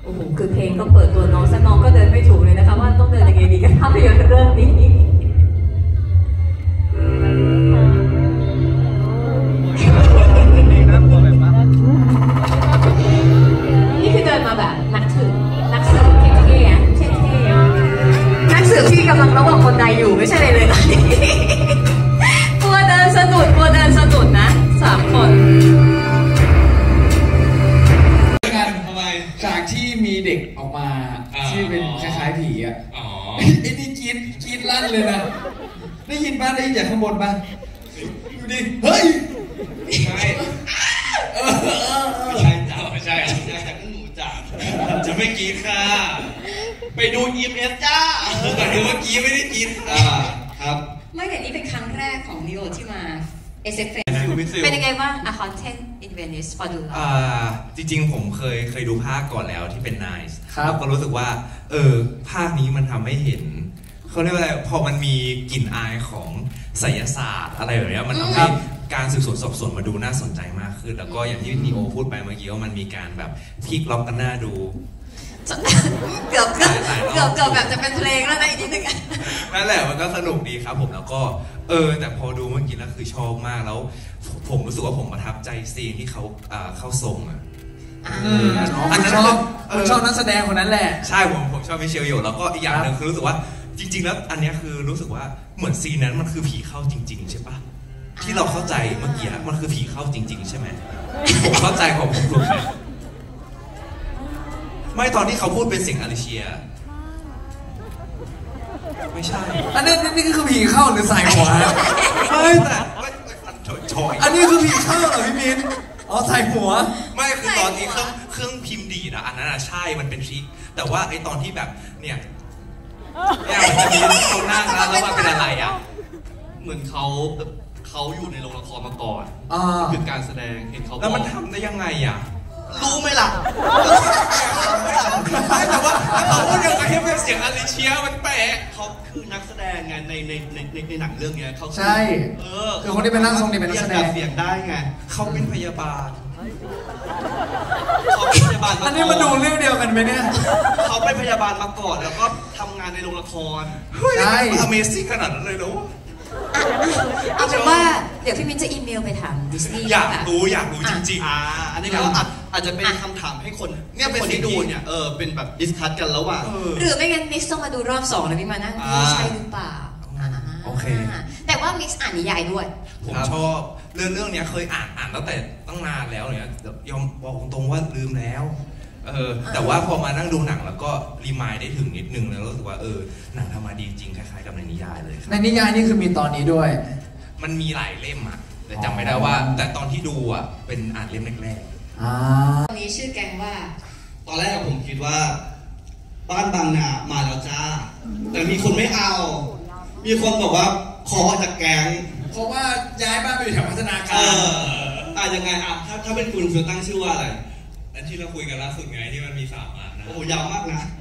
โอ้โหคือเพลงก็เปิดตัวน้องซะน้องก็เดินไม่ถูกเลยนะคะว่าต้องเดินยังไงดีกับภาพยนตร์เรื่องนี้นี่คือเดินมาแบบนักสืบเท่ๆนักสืบที่กำลังระวังคนใดอยู่ไม่ใช่เลยตอนนี้กลัวเดินสะดุดนะ3 คนจากที่มีเด็กออกมาที่เป็นคล้ายๆผีอ่ะไอ้นี่กรีดลั่นเลยนะได้ยินป่ะได้ยินจากข้างบนป่ะดูดิเฮ้ยใช่ไม่ใช่จ้าไม่ใช่หนูจ้าจะไม่กรีดค่ะไปดู EMS จ้าแต่ดูว่ากรีดไม่ได้กรีดครับไม่แต่นี่เป็นครั้งแรกของนิโอที่มาSFเป็นยังไงบ้าง A Content in Venice พอดูจริงๆผมเคยดูภาคก่อนแล้วที่เป็น Nice แล้วก็รู้สึกว่าภาคนี้มันทำให้เห็นเขาเรียกว่าอะไรพอมันมีกลิ่นอายของไสยศาสตร์อะไรแบบนี้มันทำให้การสืบสวนสอบสวนมาดูน่าสนใจมากขึ้นแล้วก็อย่างที่นีโอพูดไปเมื่อกี้ว่ามันมีการแบบพลิกล็อกกันหน้าดูเกือบแบบจะเป็นเพลงแล้วนะอีกนิดนึงนั่นแหละมันก็สนุกดีครับผมแล้วก็แต่พอดูเมื่อกี้แล้วคือชอบมากแล้วผมรู้สึกว่าผมประทับใจซีนที่เขาเข้าทรงอ่ะอันนั้นชอบนักแสดงคนนั้นแหละใช่ผมชอบมิเชลโยแล้วก็อีกอย่างหนึ่งคือรู้สึกว่าจริงๆแล้วอันนี้คือรู้สึกว่าเหมือนซีนนั้นมันคือผีเข้าจริงๆใช่ปะที่เราเข้าใจเมื่อกี้มันคือผีเข้าจริงๆใช่ไหมผมเข้าใจของผมถูกไหมไม่ตอนที่เขาพูดเป็นเสียงอลิเชียไม่ใช่อันนี้คือผีเข้าหรือใส่หัวไม่แต่อันนี้คือผีเข้าเหรอพี่มินใส่หัวไม่คือตอนที่เครื่องพิมพ์ดีนะอันนั้นใช่มันเป็นทริคแต่ว่าไอ้ตอนที่แบบเนี่ยมันจะมีเขานั่งแล้วมันเป็นอะไรอ่ะเหมือนเขาอยู่ในโรงละครมาก่อนคือการแสดงเห็นเขาแล้วมันทำได้ยังไงอ่ะรู้ไหมล่ะแต่ว่าเขาพูดยังไงให้เป็นเสียงอลิเชียมันแปลกเขาคือนักแสดงไงในหนังเรื่องนี้เขาใช่คือคนที่เป็นร่างทรงนี่เป็นนักแสดงเสียงได้ไงเขาเป็นพยาบาลอันนี้มาดูเรื่องเดียวกันไหมเนี่ยเขาเป็นพยาบาลมาก่อนแล้วก็ทำงานในโรงละครใช่ Amazing ขนาดนั้นเลยเหรอเอาเป็นว่าเดี๋ยวพี่มิ้นจะอีเมลไปถามดิสนีย์อยากรู้จริงๆอันนี้ก็อาจจะเป็นคำถามให้คนเนี่ยเป็นที่ดูเนี่ยเป็นแบบดิสคัสกันระหว่างหรือไม่งั้นมิกซ์ต้องมาดูรอบ2แล้วพี่มานั่งใช่หรือเปล่าโอเคแต่ว่ามิกซ์อ่านนิยายด้วยผมชอบเรื่องนี้เคยอ่านตั้งแต่ตั้งนานแล้วเนี่ยยอมบอกตรงว่าลืมแล้วแต่ว่าพอมานั่งดูหนังแล้วก็รีมายได้ถึงนิดนึงแล้วรู้สึกว่าหนังทำมาดีจริงคล้ายๆกับในนิยายเลยในนิยายนี่คือมีตอนนี้ด้วยมันมีหลายเล่มอ่ะแต่จำไม่ได้ว่าแต่ตอนที่ดูอ่ะเป็นอ่านเล่มแรกๆตอนนี้ชื่อแกงว่าตอนแรกผมคิดว่าบ้านบางนามาแล้วจ้าแต่มีคนไม่เอามีคนบอกว่าขอออกจากแกงเพราะว่าย้ายบ้านไปอยู่แถวพัฒนาการยังไงถ้าเป็นคุณจะตั้งชื่อว่าอะไรอันที่เราคุยกันล่าสุดไงที่มันมี3 อันนะโอ้ยาวมากนะ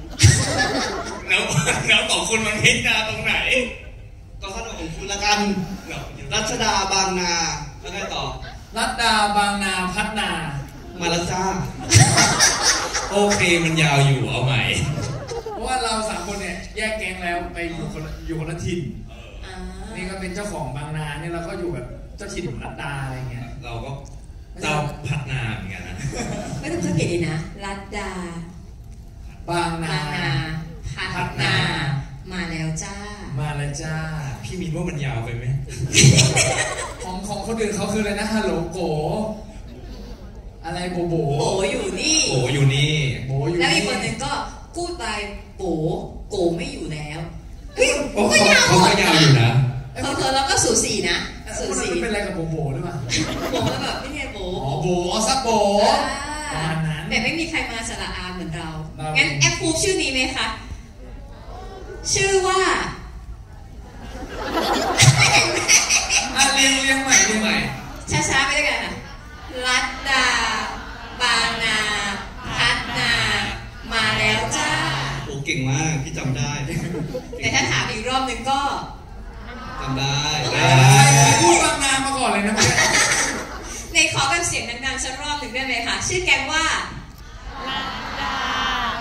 แล้วของคุณมันพิจารณาตรงไหนก็สนุกของคุณละกันรัชดาบางนาแล้วไงต่อรัชดาบางนาพัฒนามาแล้วจ้าโอเคมันยาวอยู่เอาใหม่เพราะว่าเรา3 คนเนี่ยแยกแก๊งแล้วไปอยู่คนละถิ่นนี่ก็เป็นเจ้าของบางนาเนี่ยเราก็อยู่แบบเจ้าถิ่นรัชดาอะไรเงี้ยเราก็เจ้าพัฒนาเหมือนกันนะไม่ต้องสังเกตดีนะรัชดาบางนาพัฒนามาแล้วจ้าพี่มินว่ามันยาวไปไหมของคนอื่นเขาคืออะไรนะฮัลโหลโกอะไรโบอยู่นี่แล้วอีกคนหนึ่งก็พูดไปโกไม่อยู่แล้วก็ยาวอยู่นะแล้วก็สูสีนะมันเป็นอะไรกับโบหรือเปล่าแบบไม่ใช่โบซับโบแต่ไม่มีใครมาสระอาเหมือนเรางั้นแอปพูดชื่อนี้ไหมคะชื่อว่าเรียงใหม่ช้าๆไปด้วยกันค่ะรัชดาบางนาพัฒนามาแล้วจ้าโอ้เก่งมากที่จำได้แต่ถ้าถามอีกรอบนึงก็จำได้พูดบางนามาก่อนเลยนะในขอแบบเสียงดังๆสักรอบหนึ่งได้ไหมคะชื่อแกงว่ารัชดา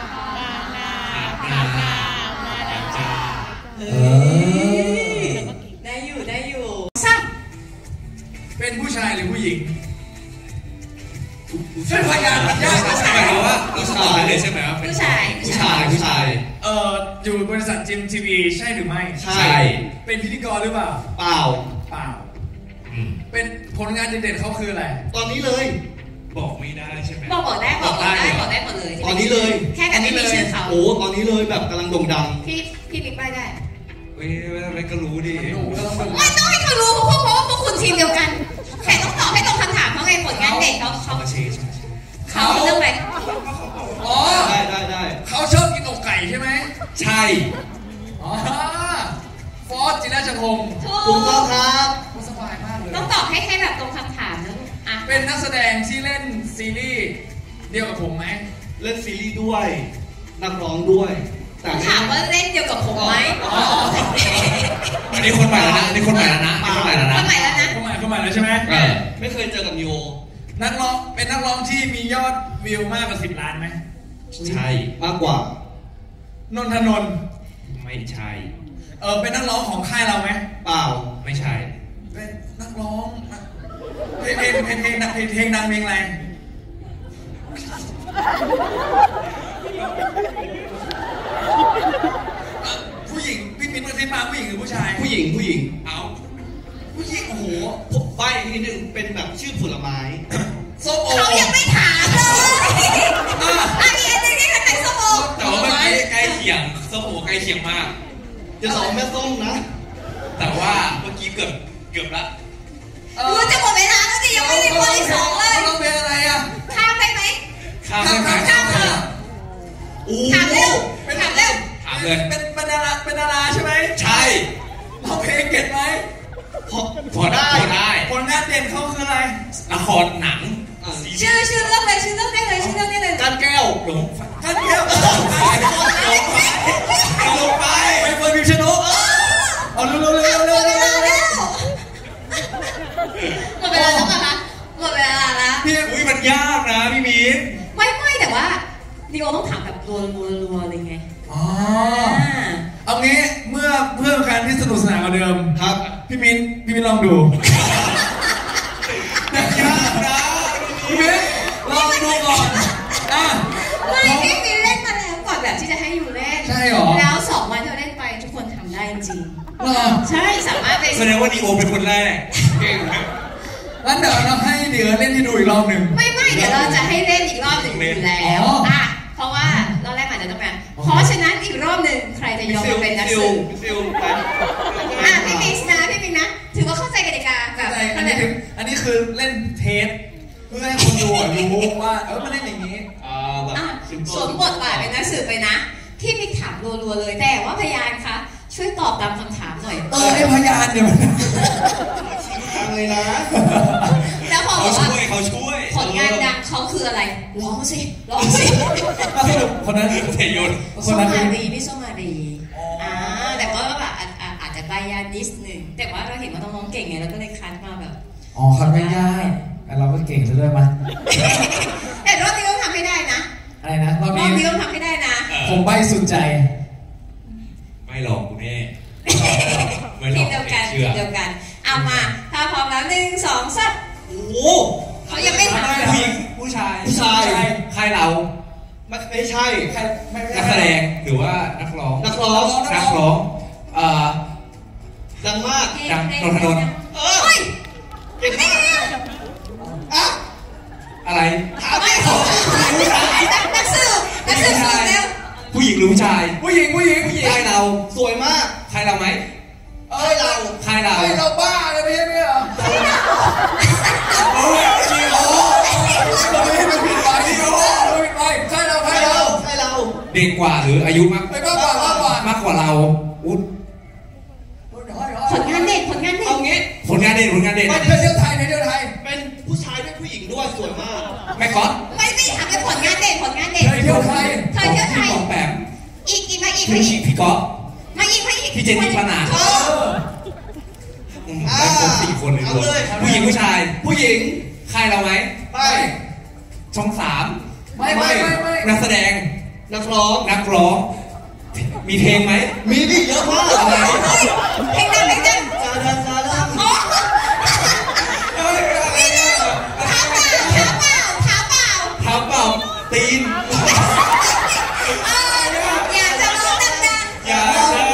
จิมทีวีใช่หรือไม่ใช่เป็นพิธีกรหรือเปล่าเปล่าเปล่าเป็นผลงานเด่นๆเขาคืออะไรตอนนี้เลยบอกไม่ได้ใช่ไหมบอกได้หมดเลยตอนนี้เลยแค่แบบไม่มีชื่อเขาโอ้ตอนนี้เลยแบบกำลังโด่งดังพี่บิ๊กไปได้ไม่ก็รู้ดิไม่ต้องให้เขารู้เพราะว่าพวกคุณทีมเดียวกันแค่ต้องตอบให้ตรงคำถามเขาไงผลงานเด็กเขาเรื่องอะไรอ๋อได้เขาชอบกินอกไก่ใช่ไหมใช่อ๋อฟอสจินราชพงศ์ถูกต้องครับสบายมากเลยต้องตอบให้แค่แบบตรงคำถามนะอ่ะเป็นนักแสดงที่เล่นซีรีส์เดียวกับผมไหมเล่นซีรีส์ด้วยนักร้องด้วยแต่ถามว่าเล่นเดียวกับผมไหมอันนี้คนใหม่แล้วนะคนใหม่แล้วนะคนใหม่แล้วนะเข้ามาแล้วใช่ไหมไม่เคยเจอกับนิโอนักร้องเป็นนักร้องที่มียอดวิวมากกว่า10 ล้านไหมใช่มากกว่านนทนนท์ไม่ใช่เป็นนักร้องของค่ายเราไหมเปล่าไม่ใช่เป็นนักร้องเพลงดังเพลงอะไรผู้หญิงพี่มิ้นท์กระซิบมาผู้หญิงหรือผู้ชายผู้หญิงเอาผู้หญิงโอ้โหผมใบ้อีกนิดนึงเป็นแบบชื่อผลไม้ส้มโอเขายังไม่ถามเลยอันนี้นี่ใครส้มโอแต่ว่าเมื่อกี้ใกล้เคียงส้มโอใกล้เคียงมากจะสอนแม่ส้มนะแต่ว่าเมื่อกี้เกือบละรู้จะหมดเวลาแล้วแต่ยังไม่ได้คนที่สองเลยเราเป็นอะไรอ่ะข้ามได้ไหมข้ามได้ไหมข้ามเถอะถามเร็วถามเลยเป็นดาราใช่ไหมใช่เราเพลงเก่งไหมพอได้ผลงานเด่นเขาคืออะไรละครหนังชื่อเรื่องเลยชื่อเรื่องได้เลยชื่อเรื่องได้เลยการแก้วหลงท่านเที่ยวลงไปไปเฟิร์นพิมชนกเอาเร็วหมดเวลาแล้วหมดเวลาแล้วคะหมดเวลาแล้วพี่อุ้ยมันยากนะพี่มิ้นไม่แต่ว่าดิโอต้องถามแบบรัวอะไรไงอ๋อเอางี้เมื่อเพื่อการที่สนุกสนานกว่าเดิมครับพี่มิ้นลองดูยากนะพี่มิ้นลองดูก่อนไม่พี่ฟินเล่นมาแล้วก่อนแบบที่จะให้อยู่เล่นใช่หรอแล้ว2 วันที่เราเล่นไปทุกคนทำได้จริง ใช่สามารถไปแสดงว่าดีโอเป็นคนแรกเก่งงั้นเดี๋ยวเราให้เดี๋ยวเล่นให้ดูอีกรอบหนึ่งไม่เดี๋ยวเราจะให้เล่นอีกรอบหนึ่งอยู่แล้วเพราะว่าเราแรกมาจะต้องมาเพราะฉะนั้นอีกรอบหนึ่งใครจะยอมมาเป็นนักสืบซิลไปพี่มิกซ์นะถือว่าเข้าใจกติกาแบบอันนี้คือเล่นเทสเพื่อให้คนดูรู้ว่ามันเล่นอย่างนี้แบบสวมบทบาทเป็นนักสืบไปนะที่มิกถามรัวๆเลยแต่ว่าพยานคะช่วยตอบตามคำถามหน่อยไอ้พยานเนี่ยมันทางเลยนะแล้วพอบอกว่าเขาช่วยผลงานดังเขาคืออะไรร้องสิสรุปคนนั้นเทยนส้มมารีพี่ส้มมารีแต่ก็แบบอาจจะใบยานิดนึงแต่ว่าเราเห็นว่าน้องๆเก่งไงเราก็เลยคัดมาแบบคัดไม่ยากเราก็เก่งซะด้วยมั้ยแต่รอบนี้ต้องทำให้ได้นะอะไรนะรอบนี้ต้องทำให้ได้นะผมใบสุดใจไม่หลอกกูแน่ไม่หลทีอกเดียวกันเชื่อเดียวกันเอามาถ้าพร้อมแล้ว1 2 3 โอ้โหเขายังไม่ถามผู้หญิงผู้ชายใครเราไม่ใช่ใครไม่นักแสดงหรือว่านักร้องนักร้อง ดังมากดังนนทนนท์เก่งมากอ่ะอะไรถามไม่นักสืบเร็วผู้หญิงหรือผู้ชายผู้หญิงใครเราสวยมากใครเราไหมเราใครเราเราบ้าเลยไม่ใช่ไหมเหรอไม่ให้มันผิดไปใช่เราเด็กกว่าหรืออายุมากมากกว่าเราอุ๊ดผลงานเด่นเอางี้ผลงานเด่นไปเที่ยวไทยเป็นผู้ชายด้วยผู้หญิงด้วยสวยมากแม่ก๊อตไม่ถามเป็นผลงานเด่นเที่ยวไทยพี่บอมแปมอีกมาอีกพี่ก๊อตมาอีกพี่เจนนี่ปานาได้ครบ4 คนเลยรวมผู้หญิงผู้ชายผู้หญิงใครเราไหมไปช่อง3 ไม่นักแสดงนักร้องมีเพลงไหมมีดิเยอะมากอะไรเพลงดังซาดาอ๋อเท้าเปล่าตีนอยากจะร้องดังๆอย่า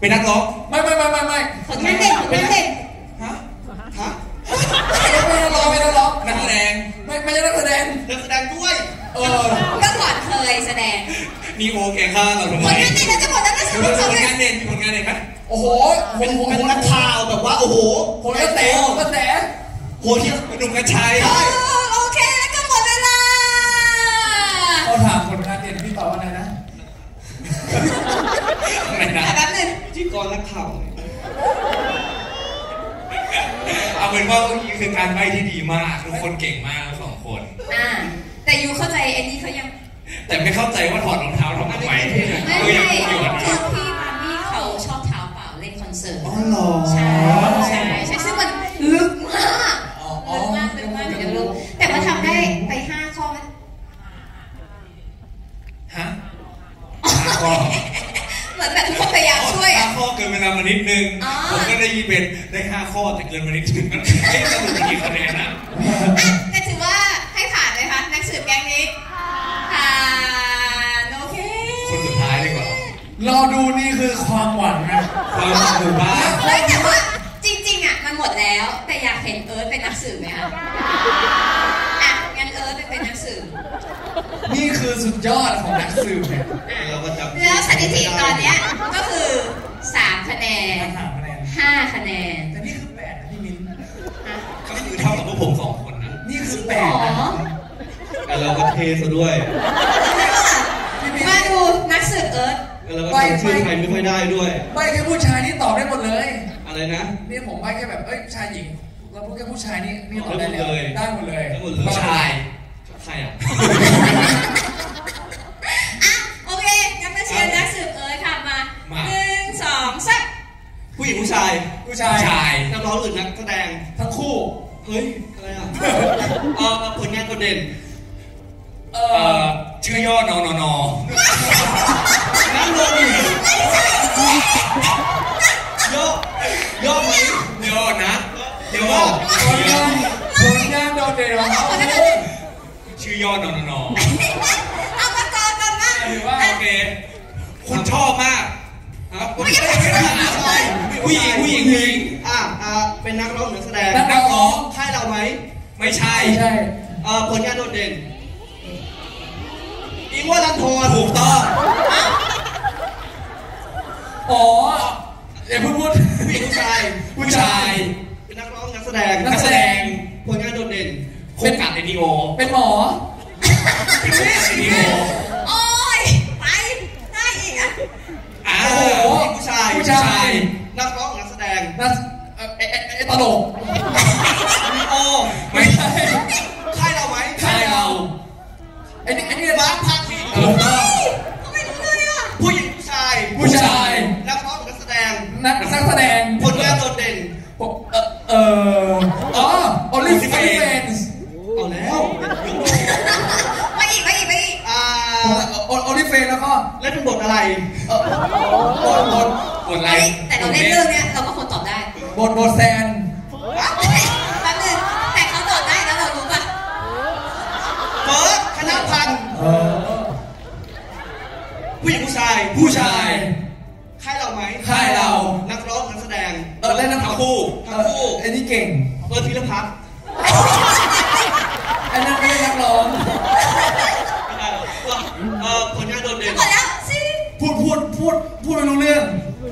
เป็นนักร้องไม่ผลงานเด่นผลงานเด่นฮะไม่ได้ร้องนักแสดงไม่ใช่นักแสดงนักแสดงด้วยเมื่อก่อนเคยแสดงนีโอแกฆ่าเราทำไมผลงานเด่นเราจะหมดแล้วนะสำหรับผลงานเด่นไหมโอ้โหเป็นนักข่าวแบบว่าโอ้โหคนกระแสโหที่หนุ่มกระชายโอเคแล้วก็หมดเวลาเขาถามผลงานเด่นพี่ตอบว่าอะไรนะแป๊บนึงที่กรนักข่าวเอาเป็นว่าเมื่อกี้คือการใบ้ที่ดีมากทุกคนเก่งมากทั้ง2 คนแต่ยูเข้าใจไอ้นี่เขายังแต่ไม่เข้าใจว่าถอดรองเท้าทำไมไม่คือพี่มามี่เขาชอบเท้าเปล่าเล่นคอนเสิร์ตอ๋อเหรอใช่ซึ่งมันลึกมากถึงจะรู้แต่มาทำได้ไป5 ข้อไหม 5 ข้อเหมือนแบบทุกคนพยายามช่วย 5 ข้อเกินเวลามานิดนึงผมก็ได้ยินเป็นได้5 ข้อแต่เกินมานิดนึงมันไม่สรุปกี่คะแนนนะแต่ถือว่าให้ผ่านเลยค่ะนักสืบแก๊งนี้ผ่านโอเคคนสุดท้ายดีกว่าเราดูนี่คือความหวังนะความหวังบ้าแต่ว่าจริงๆมันหมดแล้วแต่อยากเห็นเอิร์ธเป็นนักสืบไหมคะงั้นเอิร์ธเป็นนักสืบนี่คือสุดยอดของนักสืบเนี่ยแล้วสถิติตอนนี้ก็คือ3 คะแนน5 คะแนนแต่นี่คือ8นะพี่มิ้นก็คือเท่ากับพวกผม2 คนนะนี่คือ8นะแต่เราก็เทซะด้วยมาดูนักสืบเอิร์ธแล้วก็ชื่อใครไม่ค่อยได้ด้วยใบแค่ผู้ชายนี่ตอบได้หมดเลยอะไรนะนี่ผมใบแค่แบบชายหญิงเราพูดแค่ผู้ชายนี่ตอบได้เลยได้หมดเลยผู้ชายใครโอเคงั้นมาเชียร์นักสืบเอิร์ธค่ะมา1 2 3 ผู้หญิงผู้ชายนักร้องหรือนักแสดงทั้งคู่เฮ้ยอะไรผลงานโดดเด่นชื่อย่อนอนนั่งลงย่อไหมย่อนะย่อผลงานโดดเด่นของเขาชื่อย่อนอนเอามาก่อนนะโอเคคุณชอบมากผู้หญิงเป็นนักร้องหรือแสดงนักร้องค่ายเราไหมไม่ใช่ผลงานโดดเด่นอิงว่าลันทอนถูกต้องเดี๋ยวพูดผู้ชายเป็นนักร้องนักแสดงผลงานโดดเด่นเป็นกับNDO เป็นหมอเป็นNDO โอ้ยไปได้อีกผู้ชายนักร้องนักแสดงตลกไม่ใช่ค่ายเราไหมค่ายเราไอ้นี่บ้านพักที่ไม่รู้เลยอ่ะผู้หญิงผู้ชายนักร้องนักแสดงผลงานโดดเด่น OnlyFans เอาแล้วไปอีก OnlyFans แล้วก็เล่นเป็นบทอะไรบทอะไรแต่เราเล่นเรื่องเนี้ยเราก็คนตอบได้บทแซนแป๊บนึงแต่เขาตอบได้แล้วเรารู้ป่ะเฟิร์สคณะพันธ์ผู้หญิงผู้ชายค่ายเราไหมค่ายเรานักร้องนักแสดงเล่นทั้งคู่ไอ้นี่เก่งเฟิร์สธีรพัฒน์ไอ้นั่นไม่ได้นักร้องผลงานโดดเด่นหมดแล้วสิพูดไม่รู้เรื่อง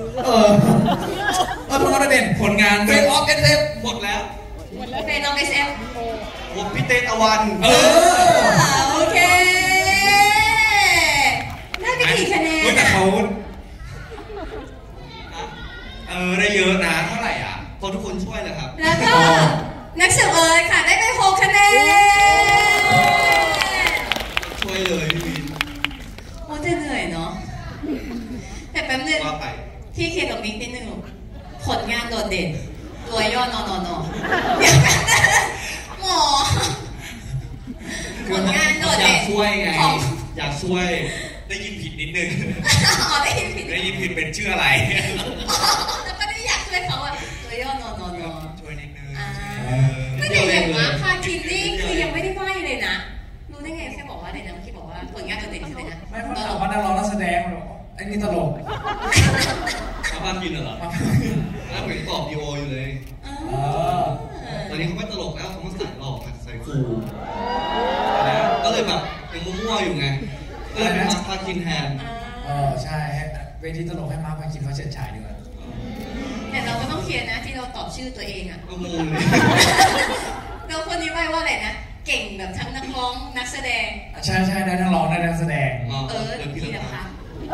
ผลงานโดดเด่นผลงานเป็นออฟเอฟหมดแล้วเป็นออฟเอฟพี่เต้ตะวันโอเคได้ไปกี่คะแนนแต่เขาได้เยอะนะเท่าไหร่พอทุกคนช่วยเลยครับแล้วก็นักสืบเอิร์ธค่ะได้ไป6 คะแนนช่วยเลยพี่วินโอ้จะเหนื่อยเนาะแต่แป๊บนึงที่เคกับบิ๊กนิดนึงผลงานโดดเด่นตัวย่อนอนหมอผลงานโดดเด่นช่วยไงอยากช่วยได้ยินผิดนิดนึงได้ยินผิดเป็นชื่ออะไรแล้วก็ได้อยากช่วยเขาตัวย่อนอนช่วยนิดนึงไม่ได้อย่างว่าพาคินนี่คือยังไม่ได้ใบ้เลยนะรู้ได้ไงแค่บอกว่าอะไรนะเมื่อกี้บอกว่าผลงานโดดเด่นคืออะไรนะไม่พูดถามว่านักร้องนักแสดงหรอไอ้นี่ตลกชาวบ้านกินตอนนี้เขาไม่ตลกแล้วเขามาใส่หลอกใส่คูลนะก็เลยแบบยังมั่วๆอยู่ไงก็เลยมาพาคินแทนใช่เวทีตลกให้มาพาคินเขาเฉิดฉายดีกว่าแต่เราก็ต้องเคลียร์นะที่เราตอบชื่อตัวเองอ่ะก็งงเลยเราคนนี้ไม่ว่าอะไรนะเก่งแบบทั้งนักร้องนักแสดงใช่ได้ทั้งร้องได้นักแสดงพี่นะคะ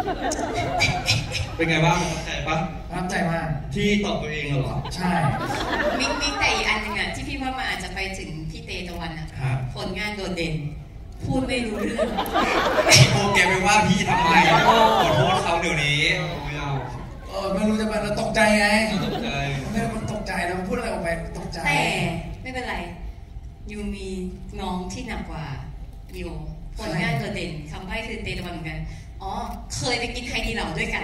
เป็นไงบ้างประทับใจปะประทับใจมากที่ตอบตัวเองเหรอใช่มิกแต่อีกอันหนึ่งอ่ะที่พี่ว่ามันอาจจะไปถึงพี่เตตะวันอ่ะผลงานโดดเด่นพูดไม่รู้เรื่องโอแกไปว่าพี่ทำไมขอโทษเขาเดี๋ยวนี้ไม่เอาไม่รู้จะไปเราตกใจไงตกใจไม่มันตกใจเราพูดอะไรออกไปตกใจแต่ไม่เป็นไรยูมีน้องที่หนักกว่ายูผลงานโดดเด่นคำใบ้คือเตตะวันเหมือนกันอ๋อเคยไปกินไฮดีเหล่าด้วยกัน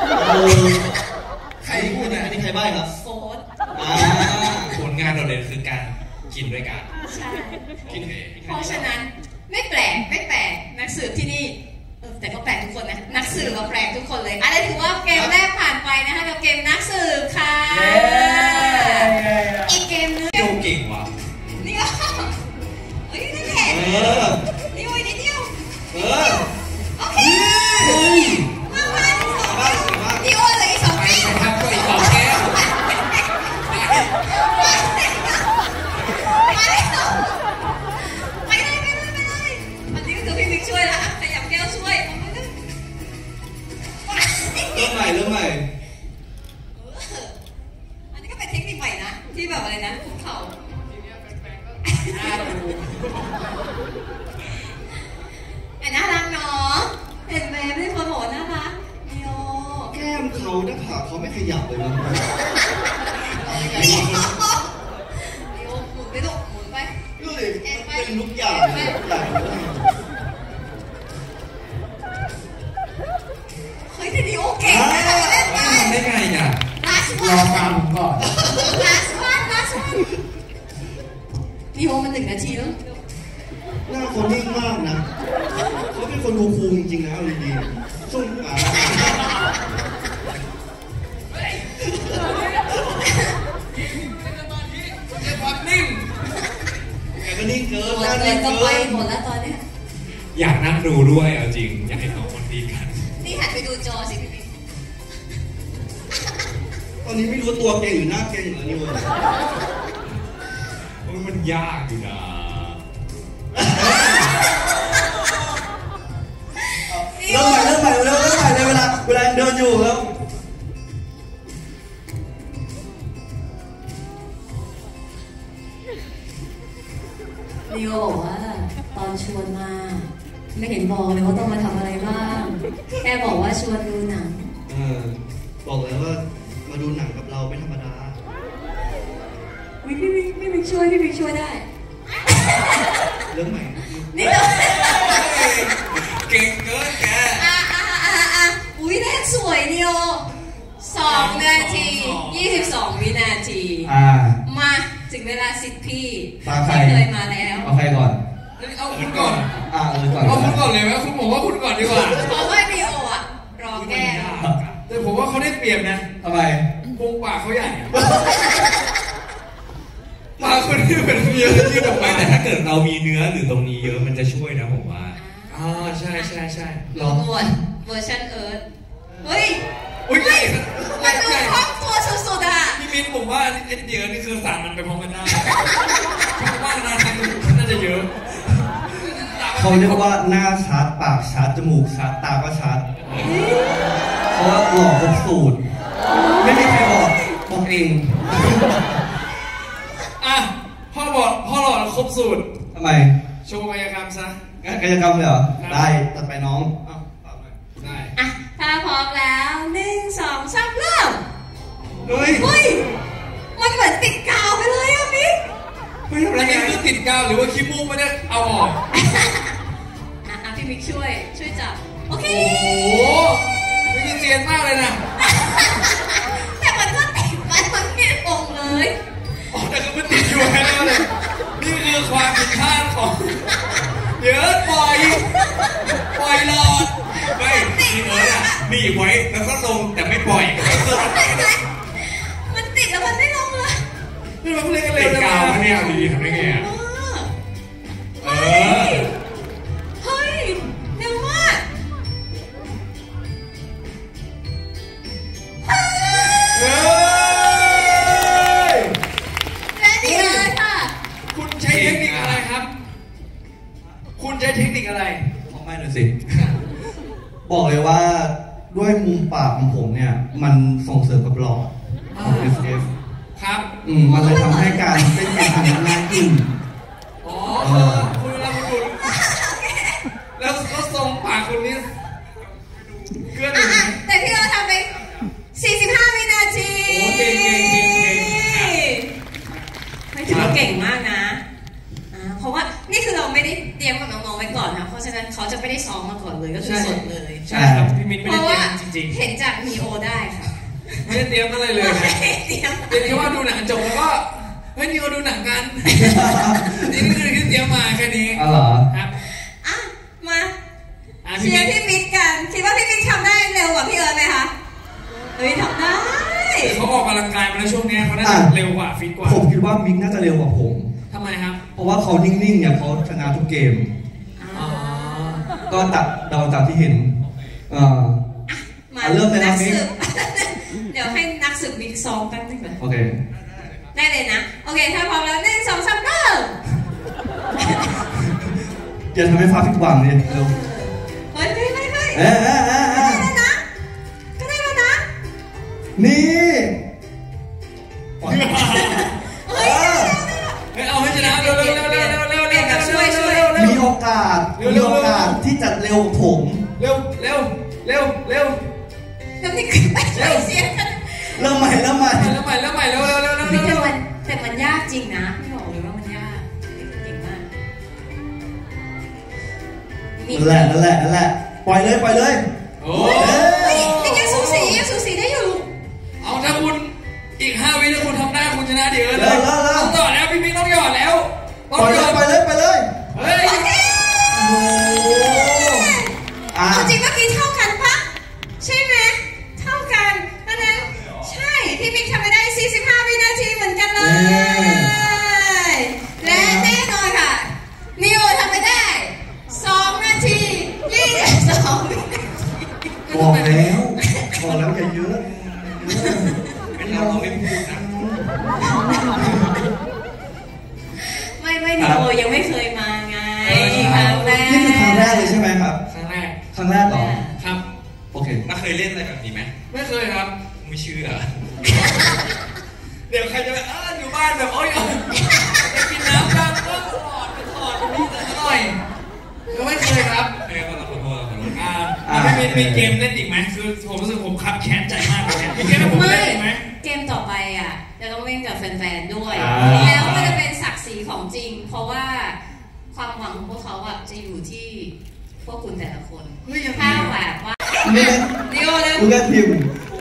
ใครพูดเนี่ยนี่ใครใบ้ครับโฟร์ผลงานโดดเด่นคือการกินด้วยกันใช่เพราะฉะนั้นไม่แปลกนักสืบที่นี่แต่ก็แปลกทุกคนนะนักสืบมาแปลกทุกคนเลยอะไรถือว่าเกมแรกผ่านไปนะคะกับเกมนักสืบค่ะอีกเกมนึงโยเก่งว่ะนี่ก็เฮ้ยนั่นแหละนี่โอ้ยนิดเดียวโอเคมาที่สองนี่โอ้ยเลยสองแก้วทำก็อีก2 แก้วไปเลยอันนี้ก็คือพี่มิกช่วยละขยับแก้วช่วยเริ่มใหม่อันนี้ก็เป็นเทคนิคใหม่นะที่แบบอะไรนะคุกเข่าน่ารักเนาะเห็นไหมไม่คนบอกน่ารักโยแก้มเขาหน้าผากเขาไม่ขยับเลยนะโยหมุนไปลูกหมุนไปดูดิเป็นลูกอย่างเฮ้ยแต่ดีโอเก่งนะเล่นได้ไงเนี่ยรอฟังผมก่อน last oneนี่โอมัน1 นาทีแล้วหน้าเขานิ่งมากนะเขาเป็นคนคูลจริงๆนะดีๆซุ่มความนิ่งแกก็นิ่งเกินก็ไปหมดแล้วตอนนี้อยากนั่งดูด้วยเอาจริงอยากให้น้องคนดีกันนี่หันไปดูจอสิพี่ตอนนี้ไม่รู้ตัวเก่งหรือหน้าเก่งเหรอนี่วะมันยากอยู่นะเริ่มใหม่เลยเวลาเดินอยู่แล้วลีโอบอกว่าตอนชวนมาไม่เห็นบอกเลยว่าต้องมาทำอะไรบ้างแค่บอกว่าชวนดูหนังบอกเลยว่ามาดูหนังกับเราไม่ธรรมดาพี่มิกช่วยได้เรื่องใหม่นี่เลยเก่งเกินแกอุ้ยแรกสวยนิโอ2 นาที 22 วินาทีมาถึงเวลาสิทธิ์พี่ที่เคยมาแล้วเอาใครก่อนเอาคุณก่อนเอาคุณก่อนเลยไหมคุณบอกว่าคุณก่อนดีกว่าเพราะว่านิโออ่ะรอแก้แต่ผมว่าเขาได้เปรียบนะทำไมวงปากเขาใหญ่ปากคนที่เป็นเยอะที่แบบแต่ถ้าเกิดเรามีเนื้อหรือตรงนี้เยอะมันจะช่วยนะผมว่าใช่ลองก่อนเวอร์ชันเอิร์ธเฮ้ยมันดูคล่องตัวสุดๆอ่ะพี่มิ้นผมว่าเอ็ดเดียนี่คือสั่งมันไปพร้อมกันได้ผมว่าน่าทำน่าจะเยอะเขาเรียกว่าหน้าชัดปากชัดจมูกชัดตาก็ชัดเพราะว่าหล่อครบสูตรไม่มีใครบอกเองพ่อหล่อครบสูตรทำไมโชว์กายกรรมซะกายกรรมเลยเหรอได้ตัดไปน้องได้ถ้าพร้อมแล้ว1 2 3เริ่มเฮ้ยมันเหมือนติดกาวไปเลยอ่ะมิกอะไรนี่คือติดกาวหรือว่าขี้มูกไม่ได้เอาออกพี่มิกช่วยจับโอเคโอ้โหนี่เจียนมากเลยนะแต่มันก็ติดมันไม่ลงเลยแต่คือมันติดอยู่แค่นั้นเลยนี่คือความผิดพลาดของเดี๋ยวปล่อยหลอดไม่มีไว้แล้วก็ลงแต่ไม่ปล่อยมันติดแล้วมันไม่ลงเลยเฮ้ยมันเล่นกันเร็เด็วกจังกาวเลยเนี่ยดีทำได้ไงอ่ะเฮ้ยเฮ้ยเร็วมากเฮ้ยและนี่เลยค่ะคุณใช้เทคนิคอะไรครับ คุณใช้เทคนิคอะไรไม่เลยสิ บอกเลยว่าด้วยมุมปากของผมเนี่ย มันส่งเสริมกับหลอดของ SF ครับมันเลยทำให้การเต้นการทำง่ายขึ้นอ๋อคุณเวลาคุณดูแล้วก็ทรงปากคุณนี่เกื้อหนุนแต่ที่เราทำไป45 วินาทีโอ้เก่งไม่ถือว่าเก่งมากนะเพราะว่านี่คือเราไม่ได้เตรียมกับน้องๆไว้ก่อนนะเพราะฉะนั้นเขาจะไม่ได้ซ้อมมาก่อนเลยก็คือสดเลยใช่ครับพี่มิ้นไม่เพได้ราะเตรีว่ายมจริงเห็นจากมีโอได้ค่ะๆไม่ได้เตรียมอะไรเลยนะไม่ได้เตรียมเป็นแค่ว่าดูหนังจบแล้วก็เฮ้ยนิวดูหนังกันนี่คือที่เตรียมมาแค่นี้อ๋อเหรอครับอ่ะมาพี่เชียมิ้นร์พี่มิกกันคิดว่าพี่มิกทำได้เร็วกว่าพี่เอิร์ธไหมคะเฮ้ยทำได้เขาออกกำลังกายมาแล้วช่วงนี้เขาน่าจะเร็วกว่าฟิตกว่าผมคิดว่ามิกน่าจะเร็วกว่าผมทำไมครับเพราะว่าเขานิ่งๆเนี่ยเขาชนะทุกเกมอ๋อก็เดาจากที่เห็นมาเริ่มเลยนะนักมิกสืบ เดี๋ยวให้นักสืบมิกซ้อมแป๊บนึงก่อนโอเคได้เลยนะโอเคถ้าพร้อมแล้ว1 2 3เริ่มอย่าทำให้ฟ้าผิดหวังเลยเร็วเฮ้ยไม่ก็ได้แล้วนะก็ได้แล้วนะนี่เฮ้ยเฮ้ยเอาให้ชนะเร็วช่วยมีโอกาสที่จะเร็วกว่าผมเร็วแล้วนี่คือไม่ใช่เสียงกันเริ่มใหม่เร็วแต่มันยากจริงนะพี่บอกเลยว่ามันยากเก่งมากนั่นแหละปล่อยเลยโอ้ยังสูสีได้อยู่เอาถ้าคุณอีก5 วิถ้าคุณทำได้คุณชนะเดี๋ยวเลยแล้วต้องต่อแล้วพี่มิ้นต้องหยอดแล้วปล่อยเลยเฮ้ยโอ้เอาจริงเมื่อกี้เท่ากันปะใช่ไหมเท่ากันนั่นเองใช่พี่มิกทำไปได้45 วินาทีเหมือนกันเลยและแน่นอนค่ะนิโอทำไปได้2 นาที22 วินาทีบอกแล้วอย่าเยอะเป็นเราไม่พูดนะไม่นิโอยังไม่เคยมาไงครั้งแรกนี่คือครั้งแรกเลยใช่ไหมครับครั้งแรกครั้งแรกเหรอครับโอเคน่าเคยเล่นอะไรแบบนี้ไหมไม่เคยครับไม่เชื่อเดี๋ยวใครจะไปอยู่บ้านแบบโอ๊ยจะกินน้ำกันก็ถอดนี่แต่อร่อยก็ไม่เคยครับขอโทษไม่มีเกมเล่นอีกไหมคือผมรู้สึกผมคับแค้นใจมากเลยเนี่ยมีเกมให้ผมเล่นอีกไหมเกมต่อไปอ่ะจะต้องเล่นกับแฟนๆด้วย แล้วมันจะเป็นศักดิ์ศรีของจริง เพราะว่าความหวังของพวกเขาอ่ะจะอยู่ที่พวกคุณแต่ละคนถ้าแบบว่านิโอเลยลูกแกพิม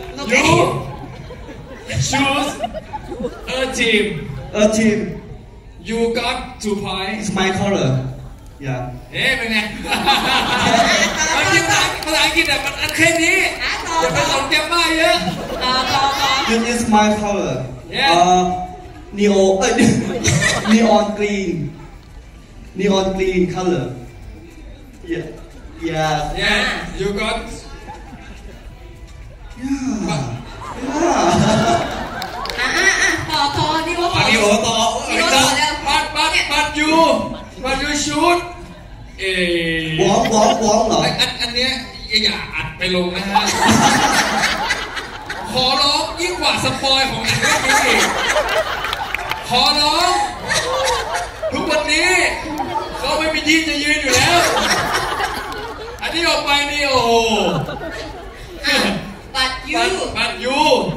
choose a team team you got 2 points it's my color yeah เอ๊ะเป็นไงภาษาอังกฤษแบบมันแค่นี้อย่าไปสนเกมมากเยอะ this is my color neon green color yeah you got ต่อนิโอนิโอต่อนิโอต่อเร็ว but you shoot ว้องเหรออันเนี้ยอย่าอัดไปลงนะฮะ ขอร้องยิ่งกว่าสปอยของหนังเรื่องนี้อีกขอร้องทุกวันนี้เขาไม่มีที่จะยืนอยู่แล้ว อันนี้ออกไปนี่โอ้ but you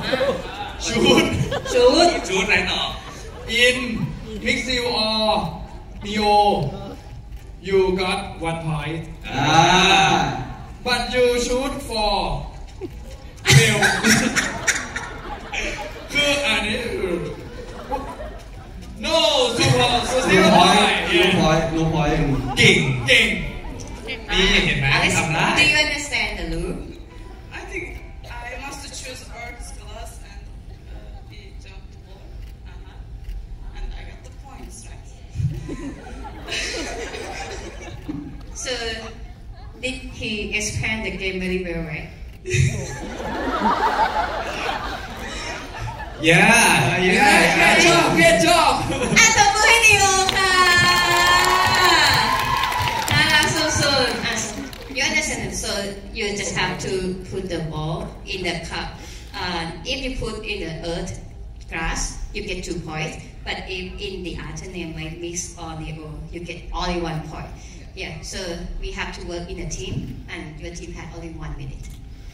shoot ไหนต่อ in Mixil or Neo you got 1 point but you shoot for fail คืออันนี้ no ลูกพอยเก่งนี่เห็นไหมทำได้ Do you understand the loop I think I must choose Earth's glass and he jumped the wall. So did he explain the game very well, right? Great job อ่ะตบมือให้นิโอค่ะน่ารักสุดๆอ่ะ you understand so you just have to put the ball in the cup if you put in the earth grass you get 2 points but if in the alternate like mix or Neo you get only 1 point yeah so we have to work in a team and your team had only 1 minute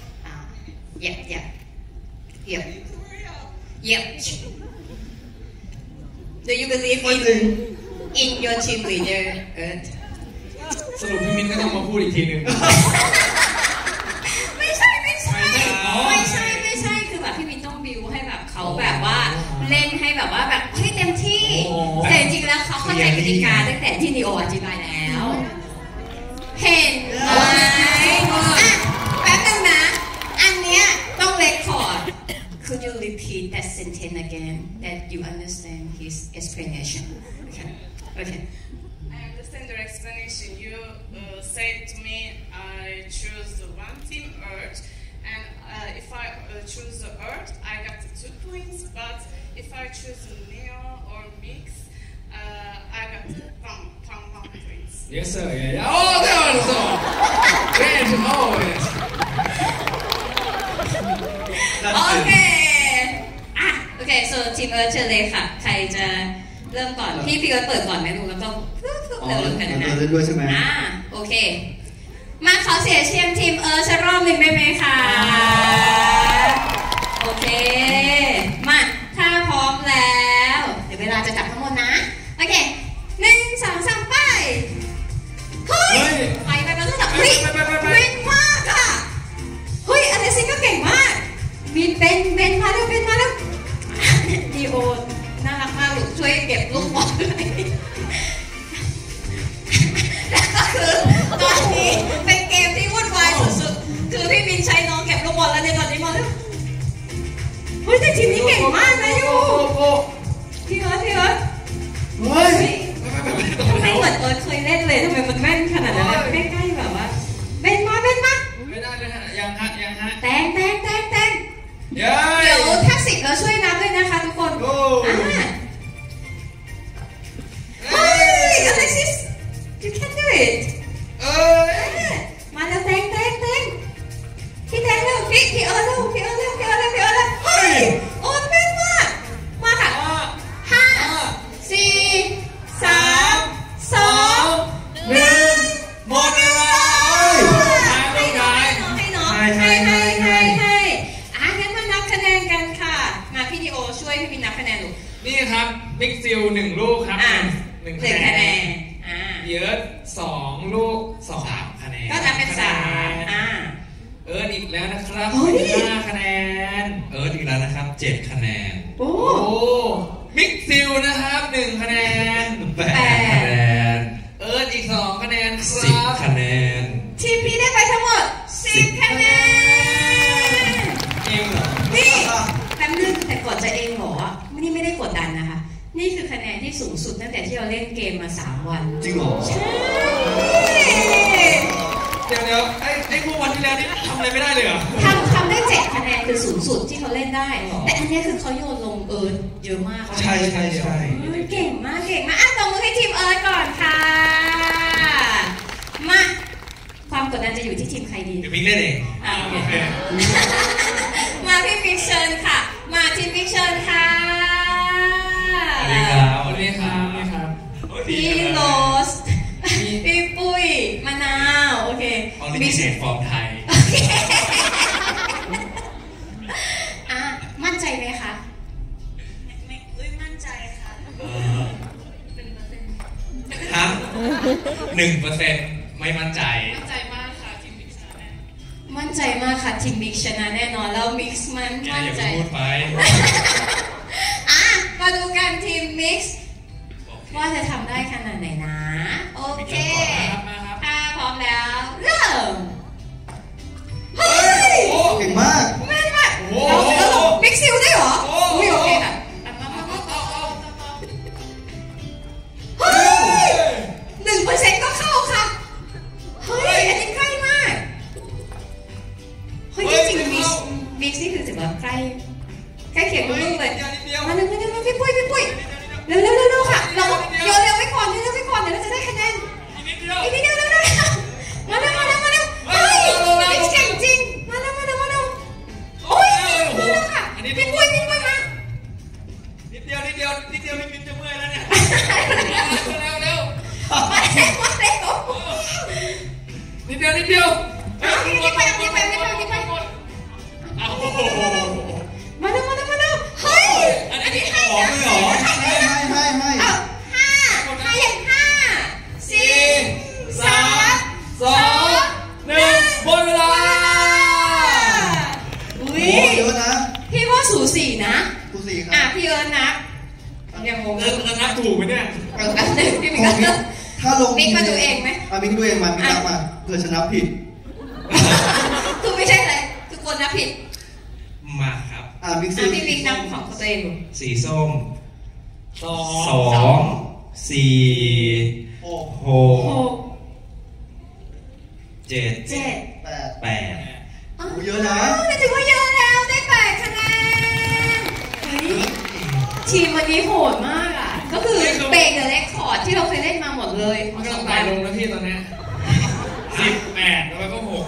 Yep. Do you believe in your team leader, Earth? สรุปพี่มิ้นก็ต้องมาพูดอีกทีหนึ่งไม่ใช่คือแบบพี่มิ้นต้องบิวให้แบบเขาแบบว่าเล่นให้แบบว่าแบบเฮ้ยเต็มที่แต่จริงๆแล้วเขาเข้าใจกติกาตั้งแต่ที่นิโออธิบายแล้วเห็นไหมแป๊บนึงนะอันเนี้ยต้องเรคคอร์ดCould you repeat that sentence again that you understand his explanation? Okay. I understand your explanation. You said to me I choose one team Earth, and if I choose the Earth, I got 2 points. But if I choose Neo or Mix, I got 1 points. Yes sir. Yeah. Oh, that was so. Great to know it. โอเคโอเค so ทีมเอิร์ธเชิญเลยค่ะใครจะเริ่มก่อนพี่เอิร์ธเปิดก่อนไหมหนูแล้วก็เริ่มกันนะเล่นด้วยใช่ไหมโอเคมาขอเสียเชียร์ทีมเอิร์ธสักรอบหนึ่งได้ไหมคะโอเคมาถ้าพร้อมแล้วเดี๋ยวเวลาจะจับทั้งหมดนะโอเค1 2 3ไปเฮ้ยไปเฮ้ยเว้นมากอ่ะเฮ้ยอเลซิก็เก่งมากมีเป็นมาเร็วดีโอน่ารักมากลูกช่วยเก็บลูกบอลด้วยแล้วก็คือตอนนี้เป็นเกมที่วุ่นวายสุดๆคือพี่บินใช้น้องเก็บลูกบอลแล้วในตอนนี้มาแล้วเฮ้ยแต่ทีมนี้เก่งมากนะยูพี่เอิร์ธเฮ้ยทำไมเหมือนเอิร์ธเคยเล่นเลยทำไมมันแม่นขนาดนั้นใกล้ๆแบบว่าเป็นมาไม่ได้เลยฮะยังฮะแตงเดี๋ยวถ้า10เราช่วยนับด้วยนะคะทุกคนเฮ้ย Alexis you can do it มาแล้วแตงพี่แตงเร็วพี่เอิร์ธเร็วเฮ้ยโอ้เป็นมากมาค่ะ5 4 3 2 1 หมดเวลาพี่ดีโอช่วยพี่บินนับคะแนนลูกนี่ครับมิกซิล1 ลูกครับ1 คะแนนเอิร์ธ2 ลูก3 คะแนนก็นับเป็น3 เอิร์ธอีกแล้วนะครับ5 คะแนนเอิร์ธอีกแล้วนะครับ7 คะแนนโอ้มิกซิลนะครับ1 คะแนน 8 คะแนนเอิร์ธอีก2 คะแนน 10 คะแนนทีมพี่ได้ไปทั้งหมด10 คะแนนเองเหรอนี่แป๊บนึงแต่กดจะเองเหรอนี่ไม่ได้กดดันนะคะนี่คือคะแนนที่สูงสุดตั้งแต่ที่เราเล่นเกมมา3 วันจริงเหรอใช่เดี๋ยวไอ้พวกวันที่แล้วนี่ทำอะไรไม่ได้เลยเหรอทำได้7 คะแนนคือสูงสุดที่เขาเล่นได้แต่อันนี้คือเขาโยนลงเอิร์ธเยอะมากใช่เก่งมากตบมือให้ทีมเอิร์ธก่อนค่ะมาความกดดันจะอยู่ที่ทีมใครดีเดี๋ยวมิกเล่นเองโอเคมาพี่มิกเชิญค่ะมาทีมมิกเชิญค่ะสวัสดีครับพี่โรสพี่ปุ้ยมะนาวโอเคออริจินฟอร์มไทยมั่นใจไหมคะไม่มั่นใจค่ะฮะ 1% ไม่มั่นใจมั่นใจมากค่ะทีมมิกชนะแน่มั่นใจมากค่ะทีมมิกชนะแน่นอนแล้วมิกซ์มั่นใจพูดไปมาดูกันทีมมิกซ์ว่าจะทำได้ขนาดไหนนะโอเคถ้าพร้อมแล้วเริ่มเฮ้ยเก่งมากแม่นมากแล้วมิกซิลได้เหรอโอเคค่ะนิดเดียวนิดเดียวนี่ไปเอาโอ้โหมาดูเฮ้ยอันนี้ให้ออกเลยเหรอให้เอา5อย่าง5 4 3 2 1หมดเวลาอุ้โอ้ยเยอะนะพี่ว่าสูสีนะดูสิครัพี่เอิญนับยังงงนับถูกไหมเนี่ยพี่มิกก็ถ้าลงมิกมาดูเองไหมมิกดูเองมามิกนับมาเผื่อชนะผิดคือไม่ใช่เลยทุกคนนับผิดมาครับมิกพี่มิกนับของตัวเองสีส้ม 2 4 โอ้ 6 7 8 8 โอ้เยอะนะแต่ถือว่าเยอะแล้วได้8คะแนนทีมวันนี้โหดมากอ่ะก็คือเบรกเดอะเรคคอร์ดที่เราเคยเล่นมาหมดเลยมันกำลังไต่ลงนะพี่ตอนนี้18แล้วก็6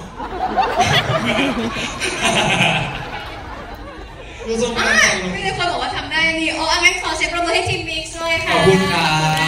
ดูทรงการไต่ลงมีคนบอกว่าทำได้ดีงั้นขอเสียงปรบมือให้ทีมมิกซ์ด้วยค่ะขอบคุณครับ